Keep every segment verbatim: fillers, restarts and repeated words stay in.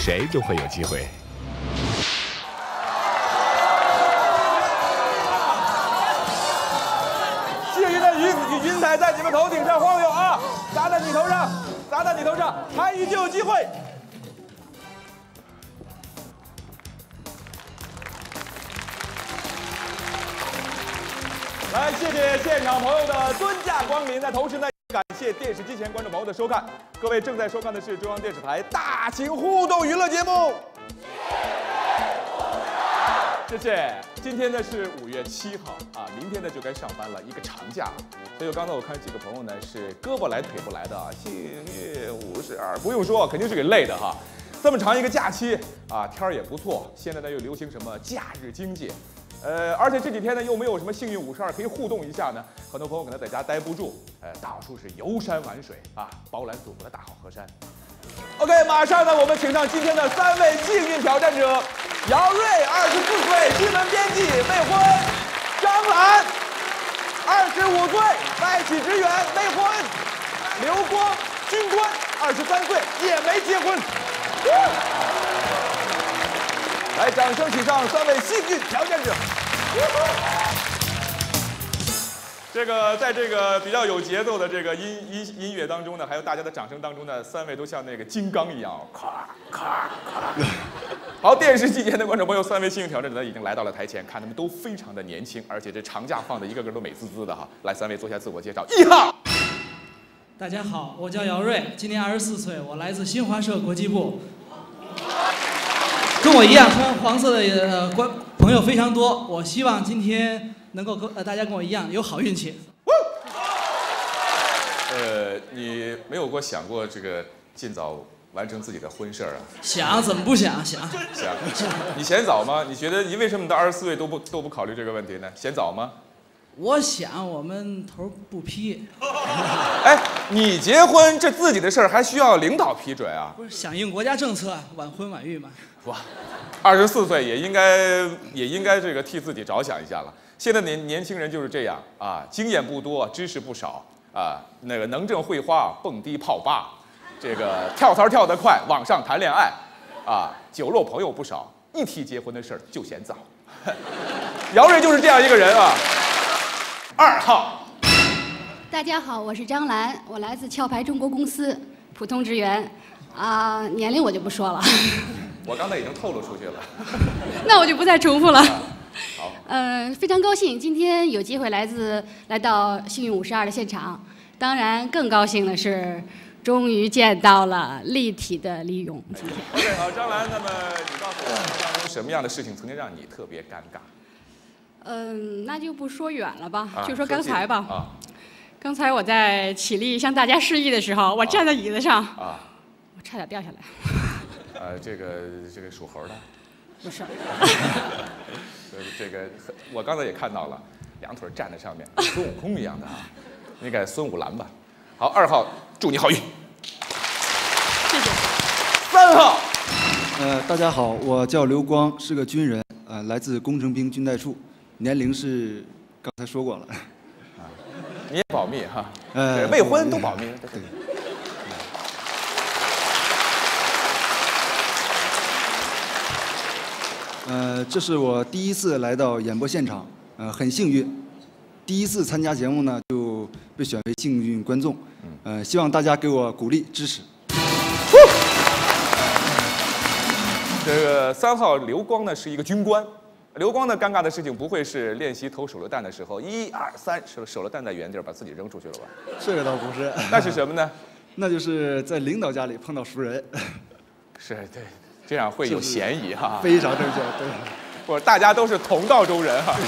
谁都会有机会。 幸运的云云彩在你们头顶上晃悠啊，砸在你头上，砸在你头上，参与就有机会。 来，谢谢现场朋友的尊驾光临。那同时呢，感谢电视机前观众朋友的收看。各位正在收看的是中央电视台大型互动娱乐节目。谢谢。今天呢是五月七号啊，明天呢就该上班了，一个长假。所以刚才我看几个朋友呢是胳膊来腿不来的啊，幸运五十二，不用说，肯定是给累的哈。这么长一个假期啊，天儿也不错。现在呢又流行什么假日经济。 呃，而且这几天呢，又没有什么幸运五十二可以互动一下呢，很多朋友可能在家待不住，呃，到处是游山玩水啊，包揽祖国的大好河山。OK， 马上呢，我们请上今天的三位幸运挑战者：姚瑞，二十四岁，新闻编辑，未婚；张兰，二十五岁，外企职员，未婚；刘光，军官，二十三岁，也没结婚。来，掌声请上三位幸运挑战者。这个在这个比较有节奏的这个音音音乐当中呢，还有大家的掌声当中呢，三位都像那个金刚一样，咔咔咔。好，电视机前的观众朋友，三位幸运挑战者呢已经来到了台前，看他们都非常的年轻，而且这长假放的一个个都美滋滋的哈。来，三位做一下自我介绍。一号， 大家好，我叫姚瑞，今年二十四岁，我来自新华社国际部。 跟我一样穿黄色的呃观朋友非常多，我希望今天能够跟呃大家跟我一样有好运气。 呃，你没有过想过这个尽早完成自己的婚事儿啊？ 想怎么不想？想想。你嫌早吗？你觉得你为什么到二十四岁都不都不考虑这个问题呢？嫌早吗？ 我想我们头不批。 哎，你结婚这自己的事儿还需要领导批准啊？ 不是响应国家政策，晚婚晚育嘛。 哇，二十四岁也应该也应该这个替自己着想一下了。现在年年轻人就是这样啊，经验不多，知识不少啊，那个能挣会花，蹦迪泡吧，这个跳槽跳得快，网上谈恋爱，啊，酒肉朋友不少，一提结婚的事儿就嫌早。姚瑞就是这样一个人啊。二号， 大家好，我是张兰，我来自壳牌中国公司，普通职员，啊、呃，年龄我就不说了。 我刚才已经透露出去了， 那我就不再重复了。 好， 嗯、呃，非常高兴今天有机会来自来到幸运五十二的现场，当然更高兴的是，终于见到了立体的李咏。今天 OK， 好，张兰，那么你告诉我，当中什么样的事情曾经让你特别尴尬？ 嗯，那就不说远了吧， 啊、 就说刚才吧。 啊， 刚才我在起立向大家示意的时候，我站在椅子上， 啊， 我差点掉下来。 呃，这个这个属猴的， 不是。 呃，这个我刚才也看到了，两腿站在上面，孙悟空一样的啊，应该孙悟兰吧。好，二号，祝你好运。 谢谢。 三号， 呃，大家好，我叫刘光，是个军人，呃，来自工程兵军代处，年龄是刚才说过了。 啊，你也保密哈， 呃， 未婚都保密。对对。 呃，这是我第一次来到演播现场，呃，很幸运，第一次参加节目呢就被选为幸运观众，呃，希望大家给我鼓励支持。 这个三号刘光呢是一个军官，刘光的尴尬的事情不会是练习投手榴弹的时候，一二三，手手榴弹在原地儿把自己扔出去了吧？ 这个倒不是， 那是什么呢？ 那就是在领导家里碰到熟人。 是对。这样会有嫌疑哈， 非常正确，对。 不，大家都是同道中人哈。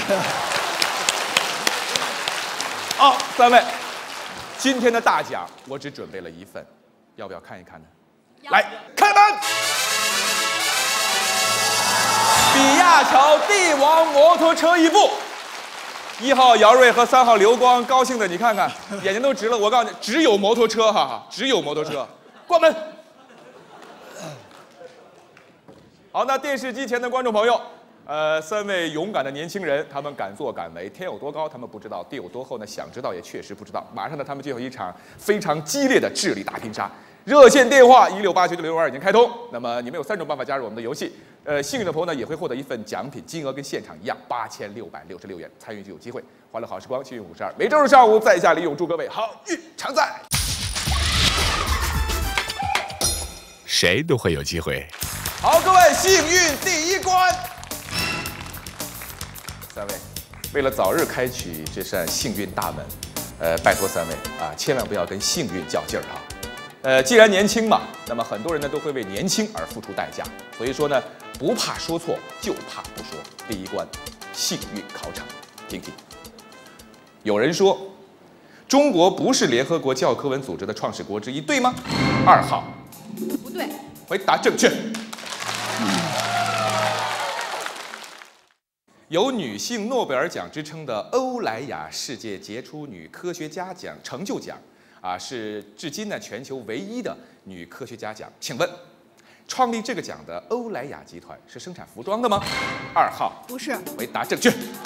好，三位，今天的大奖我只准备了一份，要不要看一看呢？来，开门！比亚桥帝王摩托车一部，一号姚瑞和三号刘光高兴的你看看，眼睛都直了。我告诉你，只有摩托车哈哈，只有摩托车。关门。好，那电视机前的观众朋友， 呃，三位勇敢的年轻人，他们敢作敢为，天有多高他们不知道，地有多厚呢？想知道也确实不知道。马上呢，他们就有一场非常激烈的智力大拼杀。热线电话一六八九九六二已经开通，那么你们有三种办法加入我们的游戏。呃，幸运的朋友呢也会获得一份奖品，金额跟现场一样，八千六百六十六元，参与就有机会。欢乐好时光，幸运五十二，每周日上午在下李勇祝各位好运常在。 谁都会有机会。 好，各位，幸运第一关。三位，为了早日开启这扇幸运大门，呃，拜托三位啊，千万不要跟幸运较劲儿啊。呃，既然年轻嘛，那么很多人呢都会为年轻而付出代价，所以说呢，不怕说错，就怕不说。第一关，幸运考场，听听。有人说，中国不是联合国教科文组织的创始国之一，对吗？二号， 不对。 回答正确。有女性诺贝尔奖之称的欧莱雅世界杰出女科学家奖成就奖，啊，是至今呢全球唯一的女科学家奖。请问，创立这个奖的欧莱雅集团是生产服装的吗？二号， 不是。 回答正确。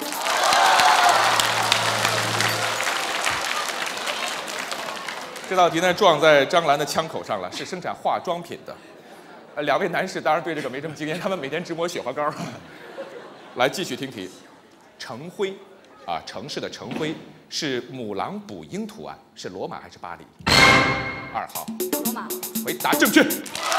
这道题呢撞在张兰的枪口上了，是生产化妆品的。呃，两位男士当然对这个没什么经验，他们每天直抹雪花膏。来继续听题，橙灰，啊，城市的橙灰是母狼捕鹰图案，是罗马还是巴黎？二号， 罗马。 回答正确。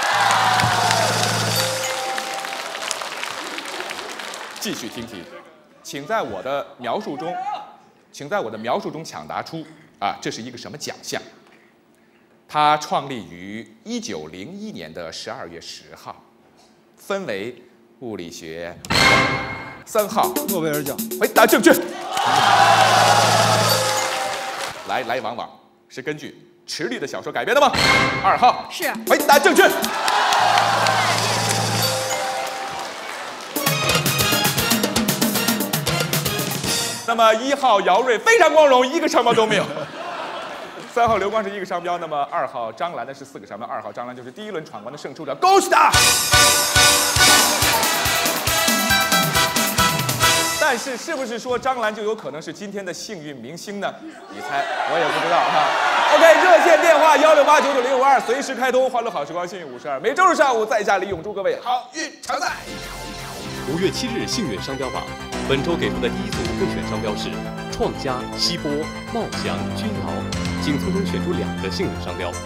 继续听题，请在我的描述中，请在我的描述中抢答出啊，这是一个什么奖项？它创立于一九零一年的十二月十号，分为物理学。三号， 诺贝尔奖。 回答正确。来来往往是根据池莉的小说改编的吗？二号是。 回答正确。那么一号姚瑞非常光荣，一个商标都没有。三号刘光是一个商标，那么二号张兰呢是四个商标，二号张兰就是第一轮闯关的胜出者，恭喜他！但是是不是说张兰就有可能是今天的幸运明星呢？你猜，我也不知道哈。OK， 热线电话幺六八九九零五二随时开通，欢乐好时光幸运五十二，每周日上午在下李勇祝各位好运常在。 五月七日幸运商标榜，本周给出的第一组备选商标是创佳、西波、茂祥、君瑶，请从中选出两个幸运商标。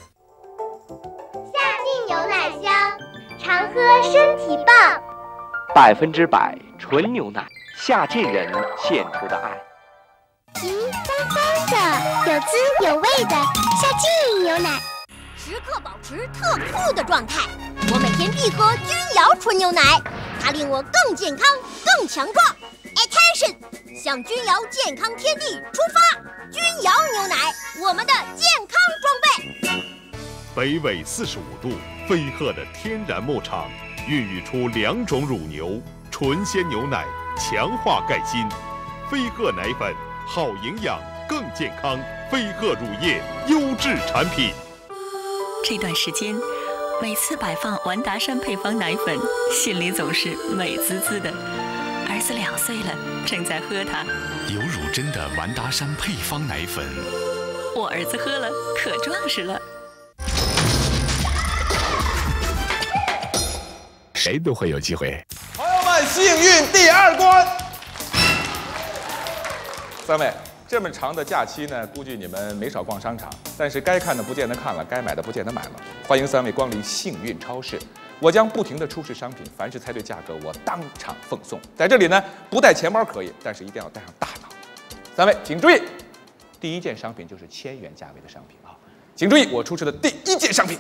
夏季牛奶香，常喝身体棒， 百分之百纯牛奶，夏季人献出的爱。 嗯，香香的，有滋有味的夏季牛奶， 时刻保持特酷的状态。我每天必喝君瑶纯牛奶，它令我更健康、更强壮。Attention， 向君瑶健康天地出发！君瑶牛奶，我们的健康装备。 北纬四十五度，飞鹤的天然牧场，孕育出两种乳牛，纯鲜牛奶，强化钙筋。飞鹤奶粉，好营养，更健康。飞鹤乳业，优质产品。 这段时间，每次摆放完达山配方奶粉，心里总是美滋滋的。儿子两岁了，正在喝它。 有乳针的完达山配方奶粉， 我儿子喝了可壮实了。 谁都会有机会。 朋友们，幸运第二关。三位，这么长的假期呢，估计你们没少逛商场，但是该看的不见得看了，该买的不见得买了。欢迎三位光临幸运超市，我将不停地出示商品，凡是猜对价格，我当场奉送。在这里呢，不带钱包可以，但是一定要带上大脑。三位请注意，第一件商品就是千元价位的商品啊，请注意我出示的第一件商品。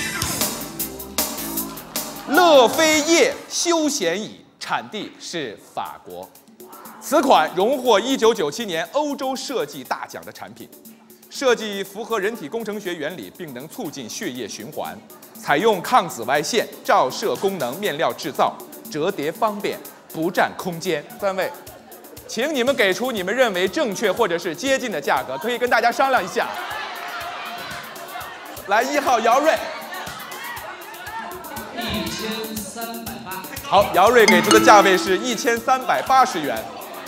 乐飞叶休闲椅，产地是法国。此款荣获一九九七年欧洲设计大奖的产品，设计符合人体工程学原理，并能促进血液循环。采用抗紫外线照射功能面料制造，折叠方便，不占空间。三位，请你们给出你们认为正确或者是接近的价格，可以跟大家商量一下。来，一号姚瑞。 一千三百八。 好，姚瑞给出的价位是一千三百八十元。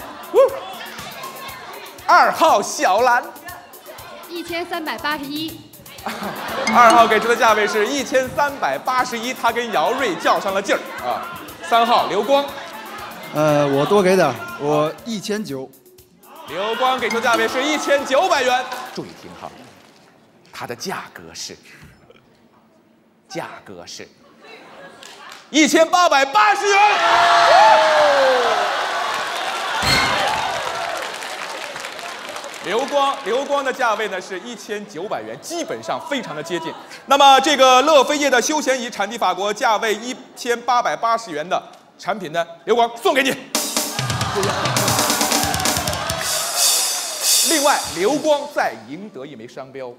二号小兰， 一千三百八十一。 二号给出的价位是一千三百八十一，他跟姚瑞较上了劲儿啊。三号刘光， 呃，我多给点儿，我一千九。 刘光给出价位是一千九百元。注意听好，它的价格是，价格是一千八百八十元。流光，流光的价位呢是一千九百元，基本上非常的接近。那么这个乐飞叶的休闲椅，产地法国，价位一千八百八十元的产品呢，流光送给你。另外，流光再赢得一枚商标。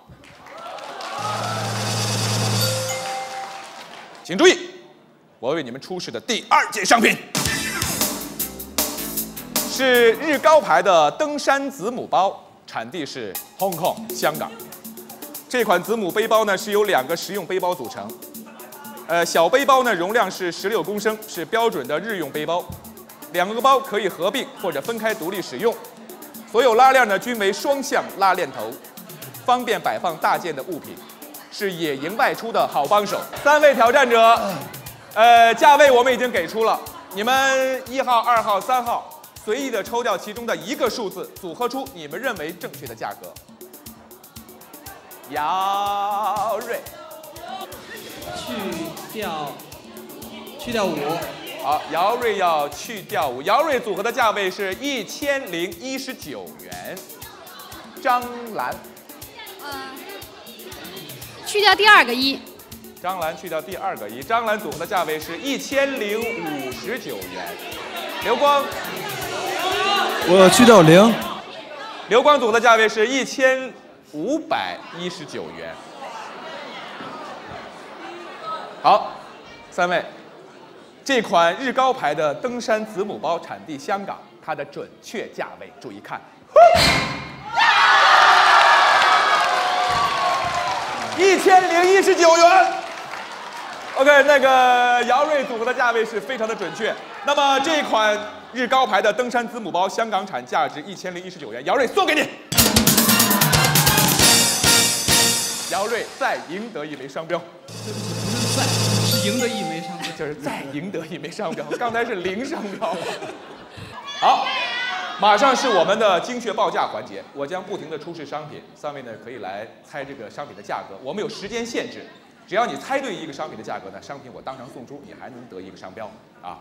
请注意，我为你们出示的第二件商品是日高牌的登山子母包，产地是 Hong Kong 香港。这款子母背包呢是由两个实用背包组成，呃，小背包呢容量是十六公升，是标准的日用背包。两个包可以合并或者分开独立使用。所有拉链呢均为双向拉链头，方便摆放大件的物品，是野营外出的好帮手。三位挑战者，呃，价位我们已经给出了，你们一号、二号、三号随意的抽掉其中的一个数字，组合出你们认为正确的价格。姚瑞， 去掉，去掉五。 好，姚瑞要去掉五，姚瑞组合的价位是一千零一十九元。张兰， 呃，去掉第二个一。 张兰去掉第二个一，张兰组合的价位是一千零五十九元。刘光， 我去掉零。 刘光组合的价位是一千五百一十九元。好，三位。这款日高牌的登山子母包产地香港，它的准确价位注意看，一千零一十九元。OK， 那个姚瑞组合的价位是非常的准确。那么这款日高牌的登山子母包，香港产，价值一千零一十九元，姚瑞送给你。姚瑞再赢得一枚商标。 对不起，不是再，是赢得一枚商标。 就是再赢得一枚商标，刚才是零商标。好，马上是我们的精确报价环节，我将不停的出示商品，三位呢可以来猜这个商品的价格。我们有时间限制，只要你猜对一个商品的价格呢，商品我当场送出，你还能得一个商标啊。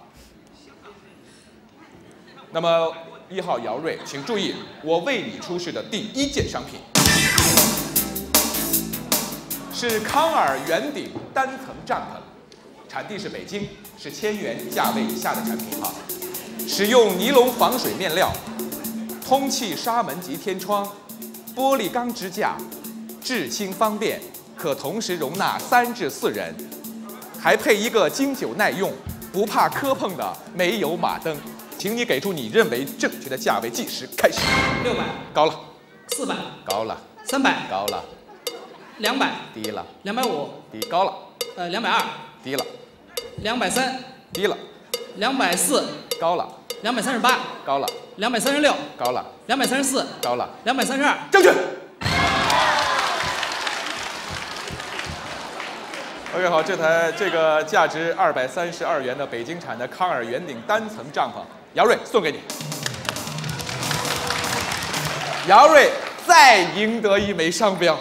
那么一号姚瑞，请注意，我为你出示的第一件商品是康尔圆顶单层帐篷。产地是北京，是千元价位以下的产品哈。使用尼龙防水面料，通气纱门及天窗，玻璃钢支架，制轻方便，可同时容纳三至四人，还配一个经久耐用、不怕磕碰的煤油马灯。请你给出你认为正确的价位，计时开始。 六百， 高了。 四百， 高了。 三百， 高了。 两百， 低了。 两百五， 低高了。 呃，两百二， 低了。 两百三， 低了； 两百四， 高了； 两百三十八， 高了； 两百三十六， 高了； 两百三十四， 高了； 两百三十二， 正确。OK， 好，这台这个价值二百三十二元的北京产的康尔圆顶单层帐篷，姚瑞送给你。姚瑞再赢得一枚商标。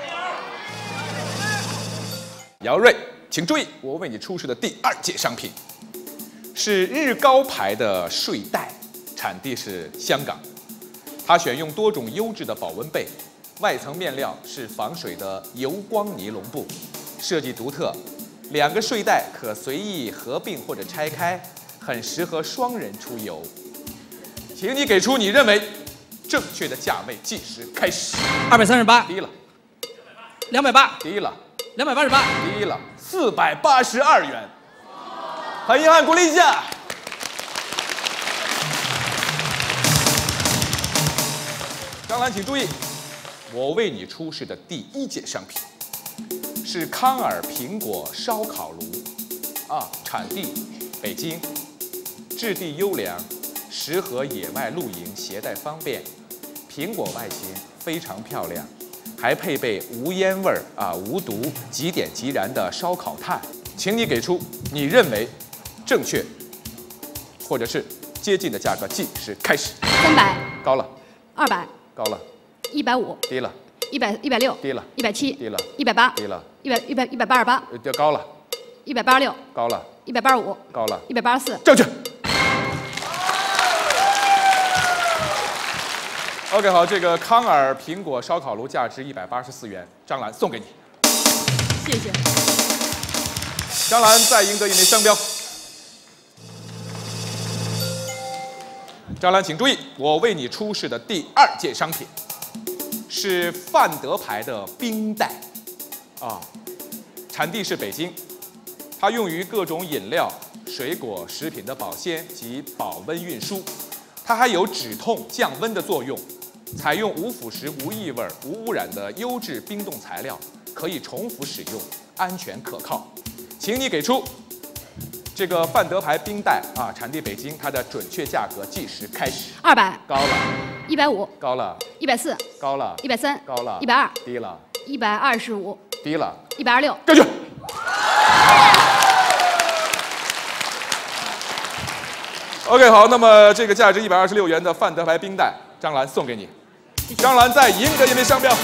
姚瑞。请注意，我为你出示的第二件商品是日高牌的睡袋，产地是香港。它选用多种优质的保温被，外层面料是防水的油光尼龙布，设计独特。两个睡袋可随意合并或者拆开，很适合双人出游。请你给出你认为正确的价位，计时开始。 二百三十八， 低了。 两百八， 低了。 两百八十八， 低了。四百八十二元，很遗憾，鼓励一下。张兰，请注意，我为你出示的第一件商品是康尔苹果烧烤炉，啊，产地北京，质地优良，适合野外露营，携带方便。苹果外形非常漂亮，还配备无烟味儿啊、无毒、即点即燃的烧烤炭。请你给出你认为正确或者是接近的价格，计时开始。 三百， 高了； 二百， 高了； 一百五， 低了； 一百一百六， 低了； 一百七， 低了； 一百八， 低了； 一百一百一百八十八， 呃，高了； 一百八十六， 高了； 一百八十五， 高了； 一百八十四， 正确。OK， 好，这个康尔苹果烧烤炉价值一百八十四元，张兰送给你。 谢谢。 张兰再赢得一枚商标。张兰，请注意，我为你出示的第二件商品是范德牌的冰袋，啊，产地是北京，它用于各种饮料、水果、食品的保鲜及保温运输，它还有止痛降温的作用。采用无腐蚀、无异味、无污染的优质冰冻材料，可以重复使用，安全可靠。请你给出这个范德牌冰袋啊，产地北京，它的准确价格，计时开始。 二百， 高了； 一百五， 高了； 一百四， 高了； 一百三， 高了； 一百二， 低了； 一百二十五， 低了； 一百二十六， 正确。OK， 好，那么这个价值一百二十六元的范德牌冰袋，张兰送给你。张兰再赢得一枚商标。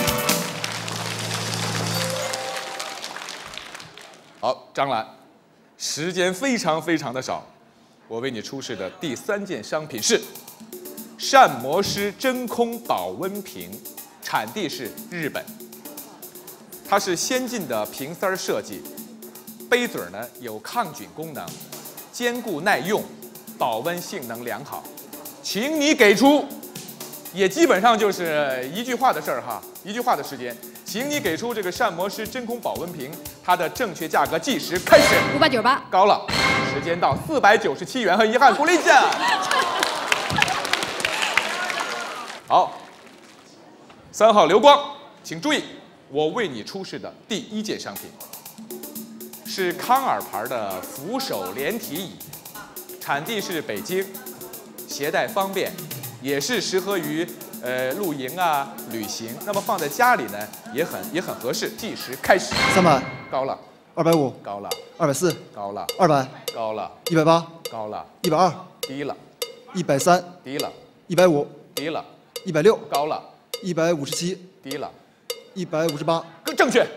好，张兰，时间非常非常的少，我为你出示的第三件商品是膳魔师真空保温瓶，产地是日本。它是先进的瓶塞设计，杯嘴呢有抗菌功能，坚固耐用，保温性能良好。请你给出，也基本上就是一句话的事儿哈，一句话的时间，请你给出这个膳魔师真空保温瓶它的正确价格，计时开始。 五百九十八， 高了，时间到四百九十七元，很遗憾，鼓励一下。好，三号刘光，请注意，我为你出示的第一件商品是康尔牌的扶手连体椅，产地是北京，携带方便，也是适合于呃露营啊、旅行。那么放在家里呢，也很也很合适。计时开始。 三百， 高了； 二百五， 高了； 二百四， 高了； 二百， 高了； 一百八， 高了； 一百二， 低了； 一百三， 低了； 一百五， 低了； 一百六， 高了； 一百五十七， 低了； 一百五十八， 正确。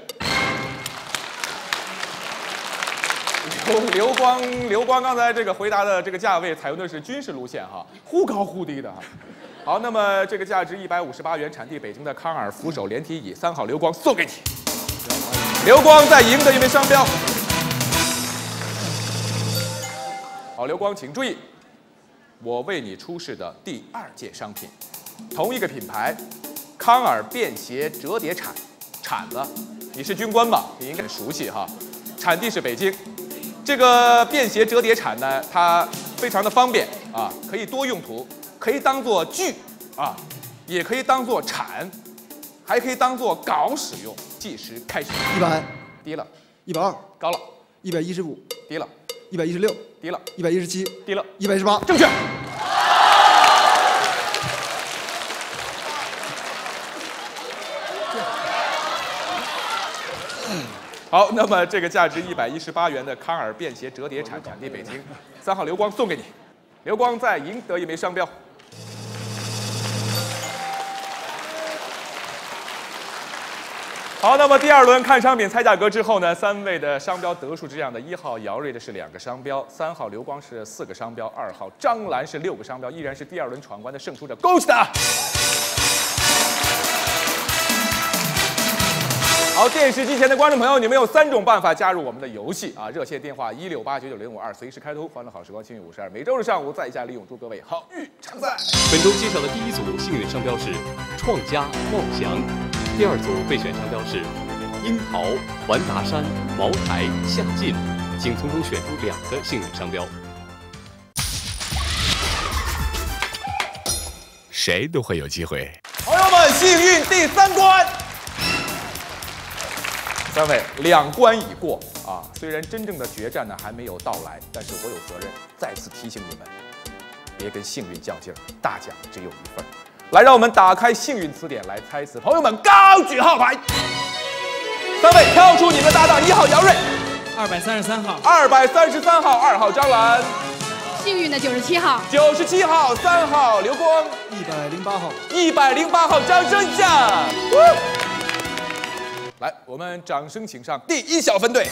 刘刘光，刘光刚才这个回答的这个价位采用的是军事路线哈，忽高忽低的哈。好，那么这个价值一百五十八元，产地北京的康尔扶手连体椅，三号刘光送给你。刘光再赢得一枚商标。好，刘光请注意，我为你出示的第二件商品，同一个品牌，康尔便携折叠铲，铲子，你是军官吧？你应该很熟悉哈。产地是北京。这个便携折叠铲呢，它非常的方便啊，可以多用途，可以当做锯啊，也可以当做铲，还可以当做镐使用。计时开始。 一百， 低了； 一百二， 高了； 一百一十五， 低了； 一百一十六， 低了； 一百一十七， 低了； 一百一十八， 正确。好，那么这个价值一百一十八元的康尔便携折叠铲，产地北京，三号刘光送给你。刘光再赢得一枚商标。好，那么第二轮看商品猜价格之后呢，三位的商标得数是这样的：一号姚瑞的是两个商标，三号刘光是四个商标，二号张兰是六个商标，依然是第二轮闯关的胜出者，恭喜他！好，电视机前的观众朋友，你们有三种办法加入我们的游戏啊！热线电话一六八九九零五二，随时开通，欢乐好时光幸运五十二，每周日上午在家利用，祝各位好运常在。 本周介绍的第一组幸运商标是创佳茂祥，第二组备选商标是樱桃、环达山、茅台、夏晋，请从中选出两个幸运商标。 谁都会有机会。 朋友们，幸运第三关。 三位两关已过啊，虽然真正的决战呢还没有到来，但是我有责任再次提醒你们，别跟幸运较劲儿，大奖只有一份。来，让我们打开幸运词典来猜词，朋友们高举号牌。三位挑出你们的搭档，一号姚瑞， 二百三十三号， 二百三十三号，二号张兰， 幸运的九十七号， 九十七号，三号刘光， 一百零八号， 一百零八号张真相。来，我们掌声请上第一小分队。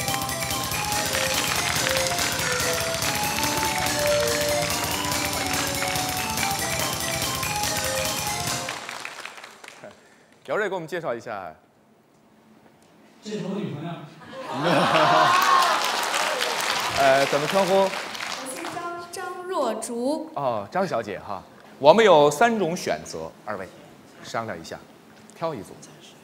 姚瑞，给我们介绍一下。 这是我女朋友。 呃，怎么称呼？ 我姓张，张若竹。 哦，张小姐哈。我们有三种选择，二位商量一下，挑一组。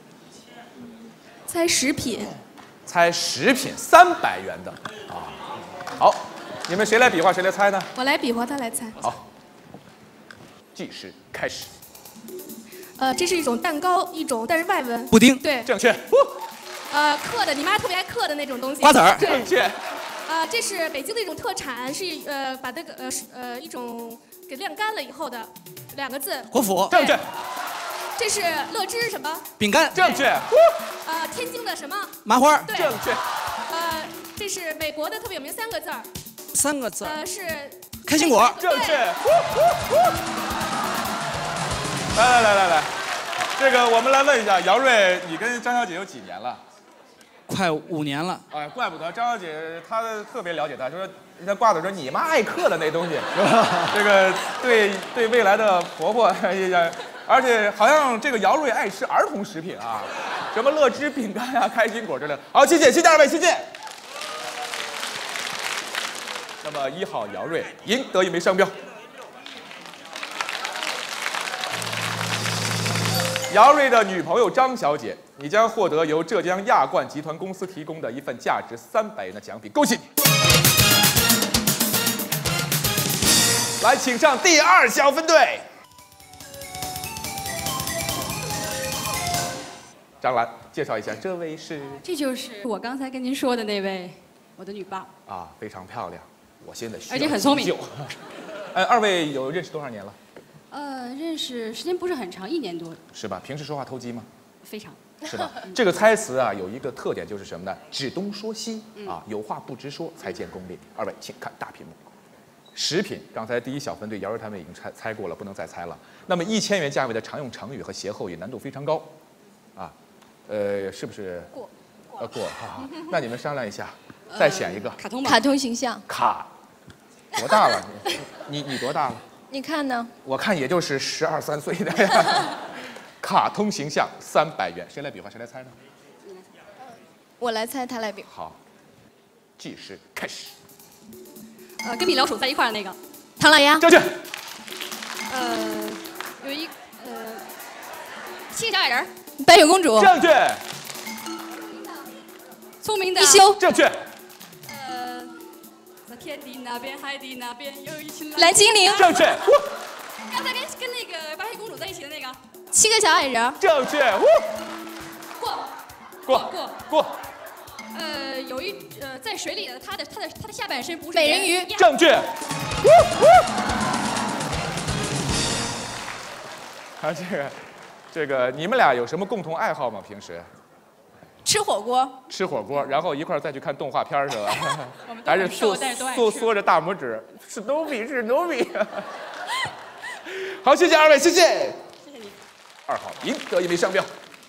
猜食品。 猜食品，三百元的啊。好，你们谁来比划，谁来猜呢？ 我来比划，他来猜。 好，计时开始。 呃，这是一种蛋糕，一种但是外文。 布丁。 对。 正确。 呃，嗑的，你妈特别爱嗑的那种东西。 瓜子儿。 正确。 啊、呃，这是北京的一种特产，是呃把这个呃呃一种给晾干了以后的两个字。 国府。 正确。 这是乐之什么？ 饼干。 正确。 呃，天津的什么？ 麻花。 对。 正确。 呃，这是美国的特别有名三个字儿。 三个字。 呃，是开心果。 正确。来来来来来，这个我们来问一下姚瑞，你跟张小姐有几年了？ 快五年了。 哎，怪不得张小姐她特别了解他，说她挂的说你妈爱嗑的那东西，这个对对未来的婆婆，而且好像这个姚瑞爱吃儿童食品啊，什么乐之饼干啊、开心果之类的。好，谢谢，谢谢二位，谢谢。那么一号姚瑞赢得一枚商标。姚瑞的女朋友张小姐，你将获得由浙江亚冠集团公司提供的一份价值三百元的奖品，恭喜你！来，请上第二小分队。张兰，介绍一下，这位是？ 这就是我刚才跟您说的那位，我的女伴。 啊，非常漂亮，我现在需要而且很聪明。 呃，二位有认识多少年了？ 呃，认识时间不是很长，一年多。 是吧？平时说话投机吗？ 非常。 是吧？这个猜词啊，有一个特点就是什么呢？指东说西啊，有话不直说，才见功力。二位，请看大屏幕。食品，刚才第一小分队姚瑞他们已经猜猜过了，不能再猜了。那么一千元价位的常用成语和歇后语难度非常高，啊，呃，是不是？ 过。 呃，过，好好。那你们商量一下，再选一个。 卡通吧。 卡通形象。 卡。多大了？你你你多大了？ 你看呢？ 我看也就是十二三岁的呀。卡通形象三百元，谁来比划？谁来猜呢？ 我来猜，他来比。 好，计时开始。 呃，跟米老鼠在一块儿的那个。 唐老鸭。 正确。 呃，有一呃，七个小矮人。 白雪公主。 正确。 聪明的。 一休。 正确。 呃，在天地那边，海底那边有一群蓝精灵。 正确。 刚才跟跟那个白雪公主在一起的那个。 七个小矮人。 正确。 过。 过过过。 呃，有一呃，在水里的，它的它的它的下半身不是美人鱼。 正确。啊，这个，这个，你们俩有什么共同爱好吗？平时？ 吃火锅。 吃火锅，然后一块儿再去看动画片是吧？ 我们还是缩缩缩着大拇指，史努比，史努比。好，谢谢二位，谢谢。 谢谢你。 二号赢得一枚商标。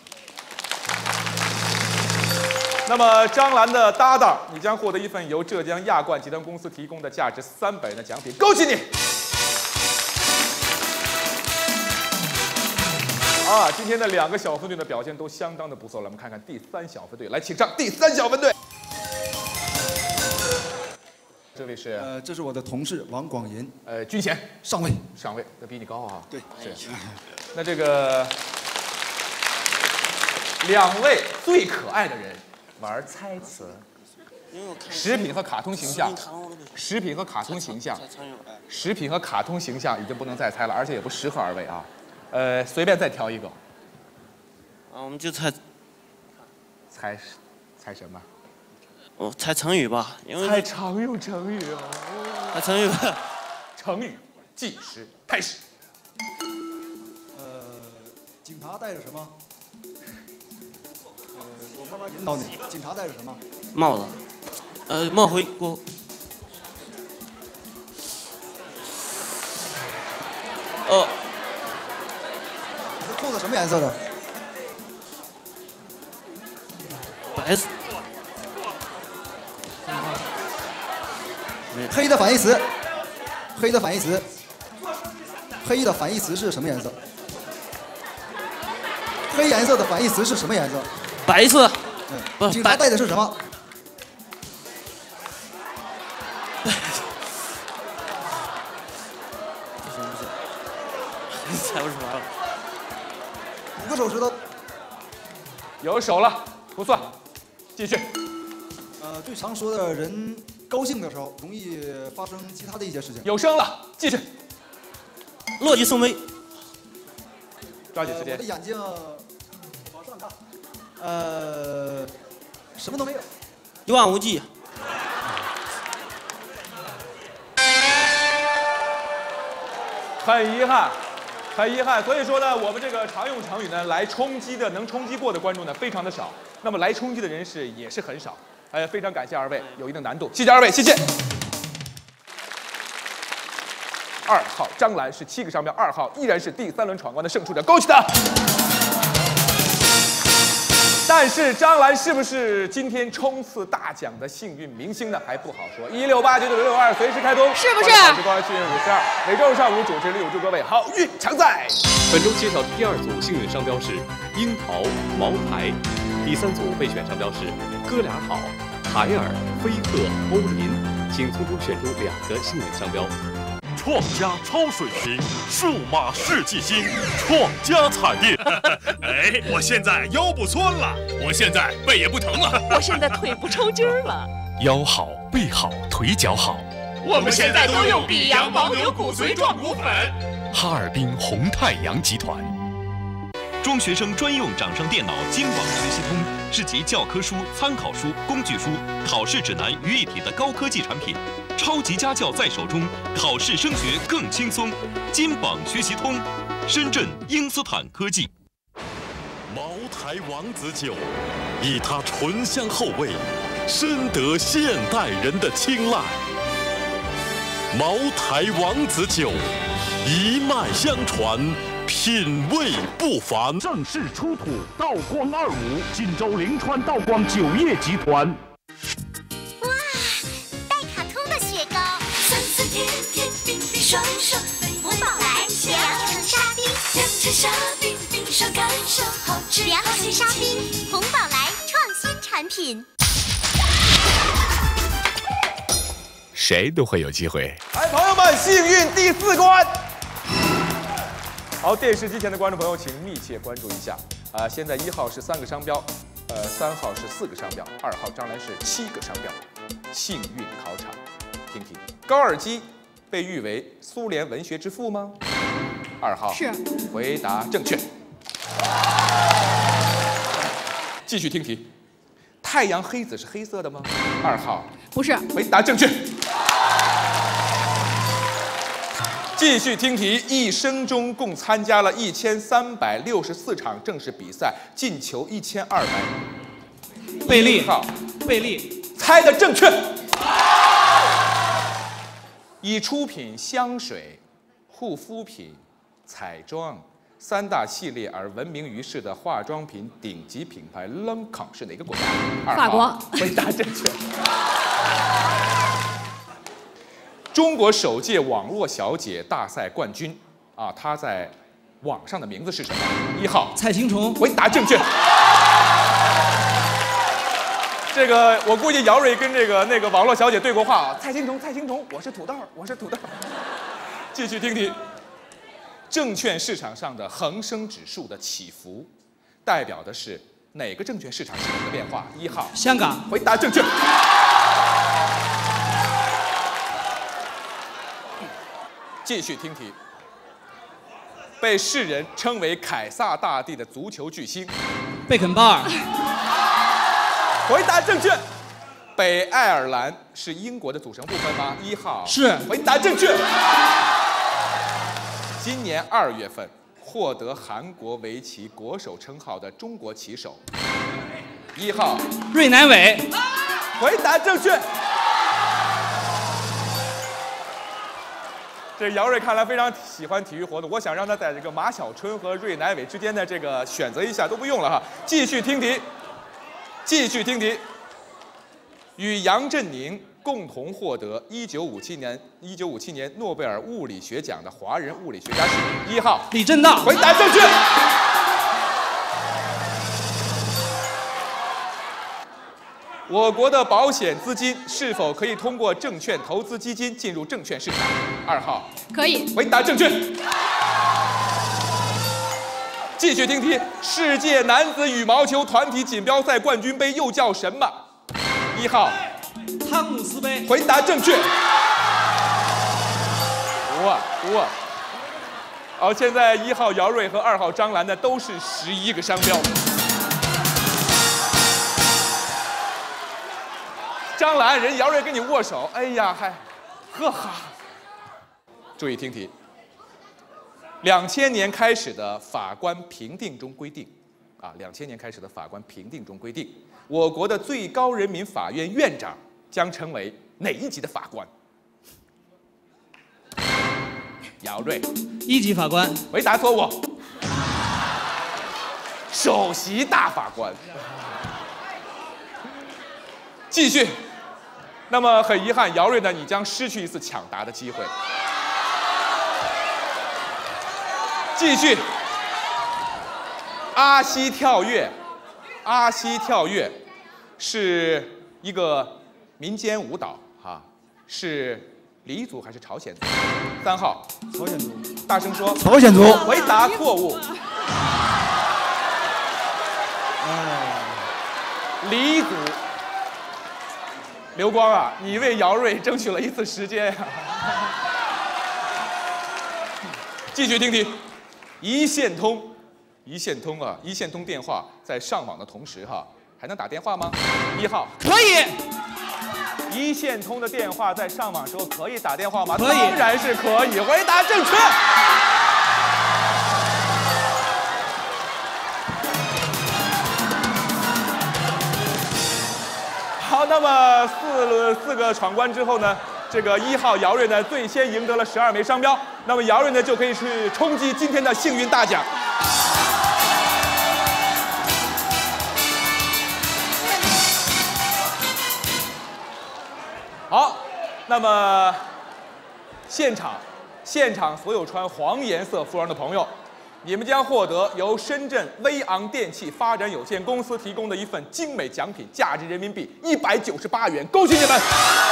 那么张兰的搭档，你将获得一份由浙江亚冠集团公司提供的价值三百元的奖品，恭喜你！啊，今天的两个小分队的表现都相当的不错了。我们看看第三小分队，来，请上第三小分队。这位是？ 呃，这是我的同事王广银， 呃，军衔上尉。 上尉，那比你高啊。 对， 是。那这个两位最可爱的人。玩猜词，食品和卡通形象，食品和卡通形象，食品和卡通形象已经不能再猜了，而且也不适合二位啊。呃，随便再挑一个。 啊，我们就猜， 猜猜什么？ 我猜成语吧，因为猜常用成语哦。 猜成语吧。 成语计时开始。 呃，警察戴着什么？呃，我慢慢引导你。警察戴着什么？ 帽子。呃，帽徽锅。哦。 这裤子什么颜色的？ 白色。 黑的反义词。黑的反义词。黑的反义词是什么颜色？黑颜色的反义词是什么颜色？ 白色。 嗯，警察戴的是什么？ 猜不出来了。 五个手指头。 有手了，不算。继续。 呃，最常说的人高兴的时候容易发生其他的一些事情。 有声了，继续。 乐极生悲。 抓紧时间。 呃、我的眼睛往上看。呃，什么都没有。 一望无际。 很遗憾。很遗憾，所以说呢，我们这个常用成语呢，来冲击的能冲击过的观众呢，非常的少。那么来冲击的人士也是很少。哎，非常感谢二位，有一定难度，谢谢二位，谢谢。二号张兰是七个商标，二号依然是第三轮闯关的胜出者，恭喜他。但是张兰是不是今天冲刺大奖的幸运明星呢？还不好说。一六八九九六六二随时开通， 是不是？ 好时光幸运五十二，每周上午主持里有祝各位好运常在。 本周揭晓的第二组幸运商标是樱桃、茅台，第三组备选商标是哥俩好、海尔、飞鹤、欧林，请从中选出两个幸运商标。 创家超水平，数码世纪星，创家彩电。 哎，我现在腰不酸了，我现在背也不疼了， 我现在腿不抽筋儿了。 腰好，背好，腿脚好。 我们现在都用比阳牦牛骨髓壮骨粉。 哈尔滨宏太阳集团。 中学生专用掌上电脑金网学习通是集教科书、参考书、工具书、考试指南于一体的高科技产品。超级家教在手中，考试升学更轻松。金榜学习通，深圳英斯坦科技。 茅台王子酒，以它醇香厚味，深得现代人的青睐。茅台王子酒，一脉相传，品味不凡。 正式出土道光二五，锦州灵川道光酒业集团。 爽爽，红宝来，两层沙冰，两层沙冰，冰上感受好吃，两层沙冰，红宝来创新产品。 谁都会有机会。 来，朋友们，幸运第四关。好，电视机前的观众朋友，请密切关注一下。啊、呃，现在一号是三个商标，呃，三号是四个商标，二号张兰是七个商标。幸运考场，听听高尔基被誉为苏联文学之父吗？二号是， 回答正确。继续听题，太阳黑子是黑色的吗？二号不是， 回答正确。继续听题，一生中共参加了一千三百六十四场正式比赛，进球一千二百。 贝利， 号贝利， 猜的正确。以出品香水、护肤品、彩妆三大系列而闻名于世的化妆品顶级品牌 Lancôme 是哪个国家？ 法国。 回答正确。中国首届网络小姐大赛冠军啊，她在网上的名字是什么？一号蔡青虫。 回答正确。这个我估计姚蕊跟这个那个网络小姐对过话啊。蔡青虫，蔡青虫，我是土豆，我是土豆。继续听题，证券市场上的恒生指数的起伏，代表的是哪个证券市场系统的变化？一号香港。 回答正确。继续听题，被世人称为凯撒大帝的足球巨星贝肯鲍尔。 回答正确。北爱尔兰是英国的组成部分吗？一号是。 回答正确。今年二月份获得韩国围棋国手称号的中国棋手，一号芮乃伟。 回答正确。这姚瑞看来非常喜欢体育活动，我想让他在这个马小春和芮乃伟之间的这个选择一下都不用了哈。继续听题，继续听题。与杨振宁共同获得一九五七年一九五七年诺贝尔物理学奖的华人物理学家是一号李政道。 回答正确。我国的保险资金是否可以通过证券投资基金进入证券市场？二号可以。 回答正确。继续听题：世界男子羽毛球团体锦标赛冠军杯又叫什么？一号汤姆斯杯。 回答正确。哇哇！好，现在一号姚瑞和二号张兰的都是十一个商标。张兰，人姚瑞跟你握手，哎呀，还，呵哈。注意听题。两千年开始的法官评定中规定，啊，两千年开始的法官评定中规定，我国的最高人民法院院长将成为哪一级的法官？姚瑞， 一级法官。 回答错误。首席大法官。继续。那么很遗憾，姚瑞呢，你将失去一次抢答的机会。继续。阿西跳跃，阿西跳跃是一个民间舞蹈哈，是黎族还是朝鲜族？三号， 朝鲜族。 大声说。 朝鲜族。 回答错误。黎族。刘光啊，你为姚瑞争取了一次时间呀、啊。继续听题，一线通，一线通啊，一线通电话在上网的同时哈，还能打电话吗？一号可以。 一线通的电话在上网时候可以打电话吗？ 可以， 当然是可以。回答正确。好，那么四轮四个闯关之后呢，这个一号姚瑞呢最先赢得了十二枚商标，那么姚瑞呢就可以去冲击今天的幸运大奖。好，那么现场现场所有穿黄颜色服装的朋友，你们将获得由深圳威昂电器发展有限公司提供的一份精美奖品，价值人民币一百九十八元，恭喜你们！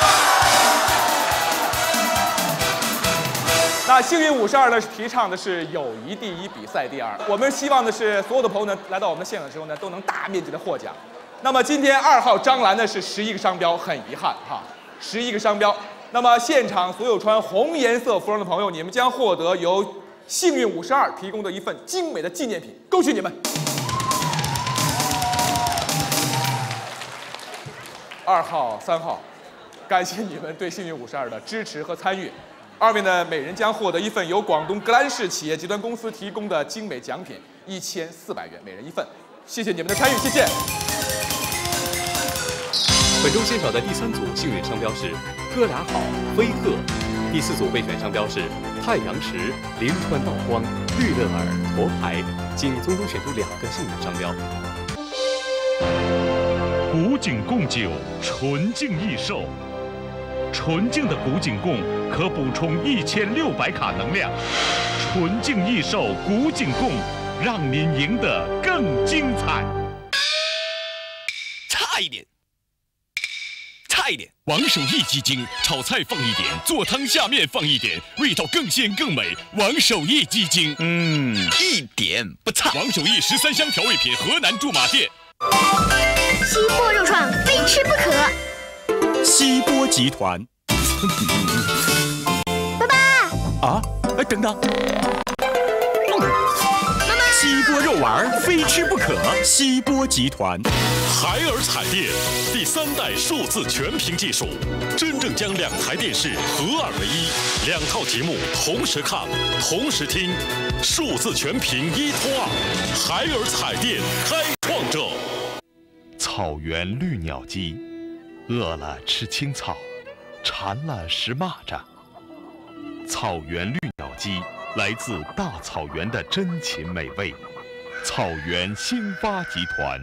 那幸运五十二呢，提倡的是友谊第一，比赛第二。我们希望的是所有的朋友呢，来到我们的现场的时候呢，都能大面积的获奖。那么今天二号张兰呢是十一个商标，很遗憾哈，十一个商标。那么现场所有穿红颜色服装的朋友，你们将获得由幸运五十二提供的一份精美的纪念品，恭喜你们！二号、三号，感谢你们对幸运五十二的支持和参与。二位呢，每人将获得一份由广东格兰仕企业集团公司提供的精美奖品，一千四百元，每人一份。谢谢你们的参与，谢谢。 本周揭晓的第三组幸运商标是哥俩好、飞鹤。第四组备选商标是太阳石、临川道光、绿乐尔、驼牌，请从中选出两个幸运商标。 古井贡酒，纯净益寿。纯净的古井贡可补充一千六百卡能量，纯净益寿古井贡，让您赢得更精彩。 差一点。差一点，王守义鸡精，炒菜放一点，做汤下面放一点，味道更鲜更美。王守义鸡精，嗯，一点不差。王守义十三香调味品，河南驻马店。 西坡肉创非吃不可。 西坡集团。 爸爸。 啊，哎，等等。 妈妈。 西西波肉丸非吃不可。西波集团，海尔彩电第三代数字全屏技术，真正将两台电视合二为一，两套节目同时看，同时听，数字全屏一拖二，海尔彩电开创者。 草原绿鸟鸡，饿了吃青草，馋了食蚂蚱。草原绿鸟鸡来自大草原的珍禽美味，草原兴发集团。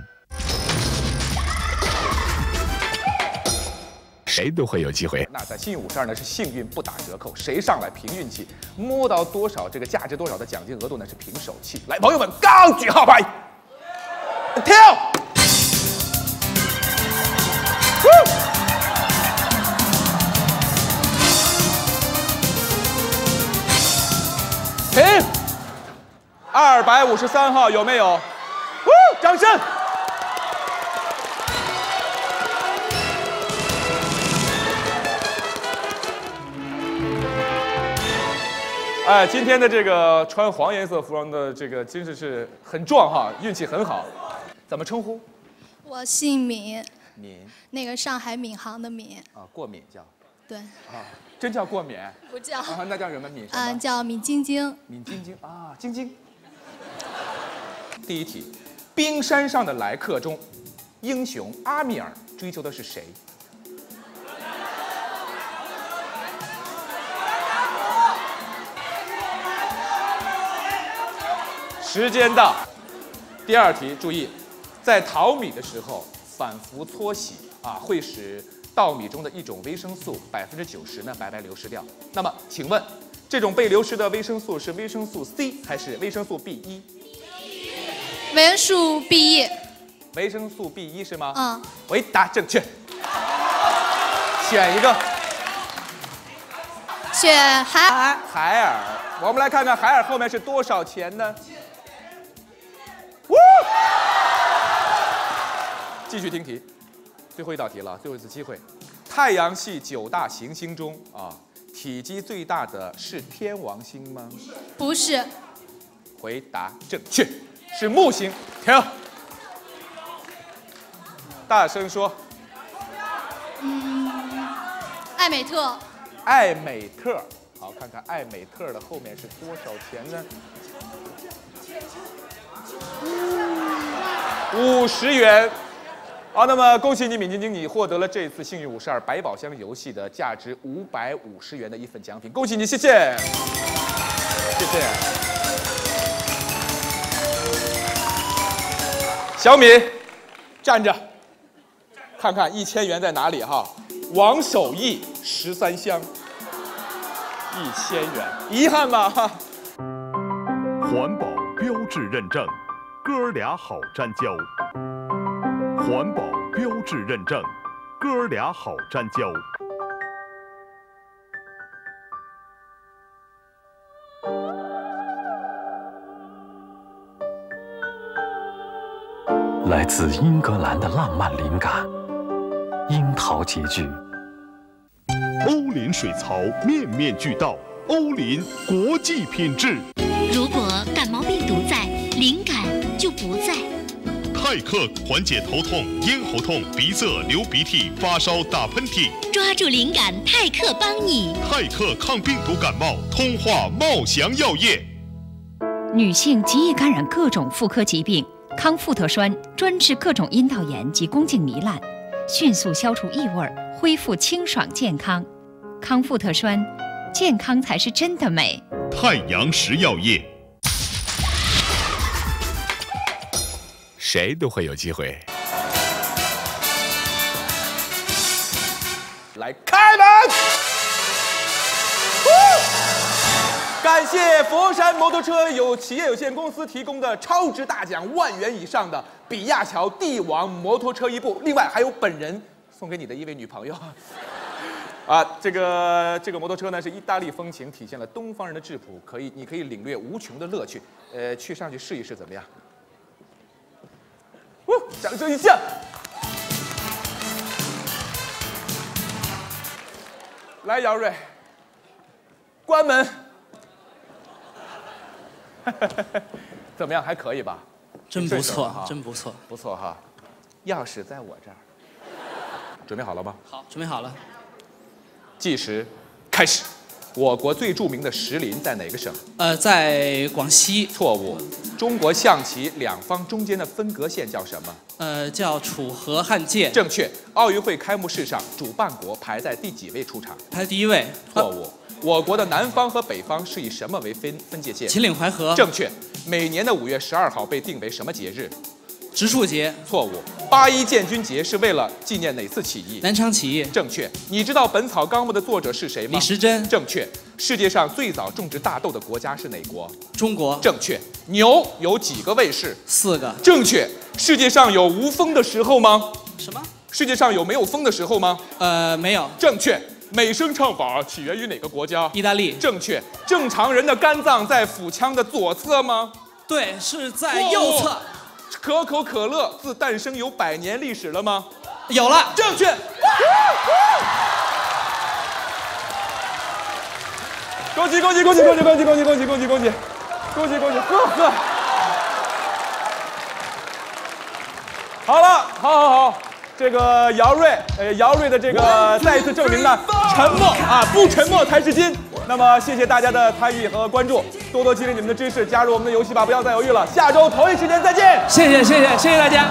谁都会有机会。 那在幸运五十二呢是幸运不打折扣，谁上来凭运气，摸到多少这个价值多少的奖金额度呢是凭手气。来，朋友们，刚举号牌，跳。停，二百五十三号有没有？掌声！哎，今天的这个穿黄颜色服装的这个真是是很壮哈，运气很好。怎么称呼？ 我姓闵， 闵， 那个上海闵行的闵。 啊，过敏叫。 对。 啊。真叫过敏？ 不叫。 啊，那叫什么敏？什么？ 啊，叫闵晶晶。 闵晶晶啊，晶晶。第一题，冰山上的来客中，英雄阿米尔追求的是谁？时间到。第二题，注意，在淘米的时候反复搓洗啊，会使稻米中的一种维生素百分之九十呢白白流失掉。那么，请问这种被流失的维生素是维生素 C 还是维生素 B 一？ 维生素 B 一。 维生素 B 一是吗？ 嗯。 回答正确。选一个。 选海尔。 海尔，我们来看看海尔后面是多少钱呢？继续听题。最后一道题了，最后一次机会。太阳系九大行星中啊，体积最大的是天王星吗？ 不是。 回答正确，是木星。停。大声说。 嗯，艾美特。 艾美特，好，看看艾美特的后面是多少钱呢？五十元。好，那么恭喜你，闵晶晶，你获得了这次幸运五十二百宝箱游戏的价值五百五十元的一份奖品，恭喜你，谢谢，谢谢。小米，站着，看看一千元在哪里哈？王守义十三香，一千元，遗憾吗？哈。 环保标志认证，哥俩好粘胶。环保标志认证，哥俩好粘胶。 来自英格兰的浪漫灵感，樱桃节句。 欧林水槽面面俱到，欧林国际品质。 如果感冒病毒在，灵感就不在。 泰克缓解头痛、咽喉痛、鼻塞、流鼻涕、发烧、打喷嚏。 抓住灵感，泰克帮你。 泰克抗病毒感冒，通化茂祥药业。 女性极易感染各种妇科疾病，康复特栓专治各种阴道炎及宫颈糜烂，迅速消除异味，恢复清爽健康。康复特栓，健康才是真的美。 太阳石药业。 谁都会有机会。 来开门！感谢佛山摩托车有企业有限公司提供的超值大奖万元以上的比亚乔帝王摩托车一部，另外还有本人送给你的一位女朋友。啊，这个这个摩托车呢是意大利风情，体现了东方人的质朴，可以你可以领略无穷的乐趣。呃，去上去试一试怎么样？哦，掌声一下。来，姚瑞，关门。怎怎么样？还可以吧？ 真不错哈， 真不错， 不错哈。钥匙在我这儿，准备好了吗？ 好，准备好了。 计时开始。我国最著名的石林在哪个省？ 呃，在广西。 错误。中国象棋两方中间的分隔线叫什么？ 呃，叫楚河汉界。 正确。奥运会开幕式上，主办国排在第几位出场？ 排第一位。 错误。我国的南方和北方是以什么为分分界线？ 秦岭淮河。 正确。每年的五月十二号被定为什么节日？ 植树节。 错误。八一建军节是为了纪念哪次起义？ 南昌起义。 正确。你知道《本草纲目》的作者是谁吗？ 李时珍。 正确。世界上最早种植大豆的国家是哪国？ 中国。 正确。牛有几个卫士？ 四个。 正确。世界上有无风的时候吗？ 什么？ 世界上有没有风的时候吗？ 呃，没有。 正确。美声唱法起源于哪个国家？ 意大利。 正确。正常人的肝脏在腹腔的左侧吗？ 对，是在右侧。 可口可乐自诞生有百年历史了吗？ 有了。 正确。恭喜恭喜恭喜恭喜恭喜恭喜恭喜恭喜恭喜恭喜恭喜！呵呵。好了，好好好。这个姚瑞，呃，姚瑞的这个再一次证明呢，沉默啊，不沉默才是金。那么谢谢大家的参与和关注，多多积累你们的知识，加入我们的游戏吧，不要再犹豫了。下周同一时间再见。 谢谢谢谢谢谢大家。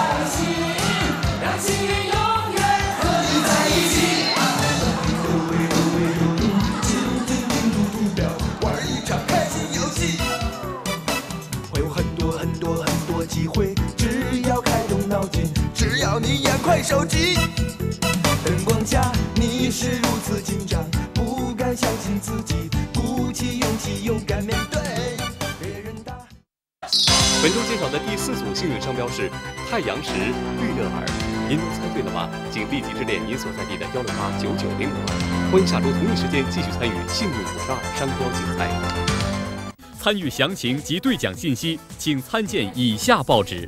会有很多很多很多机会，只要开动脑筋。只要你眼快手机，灯光下你是如此紧张，不敢相信自己，鼓起勇气勇敢面对别人打。 本周介绍的第四组幸运商标是太阳石绿乐尔，您都猜对了吗？请立即致电您所在地的幺六八九九零五二，欢迎下周同一时间继续参与幸运五十二商标竞赛。 参与详情及兑奖信息，请参见以下报纸。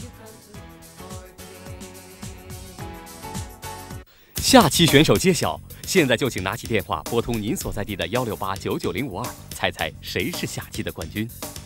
下期选手揭晓，现在就请拿起电话拨通您所在地的幺六八九九零五二，猜猜谁是下期的冠军。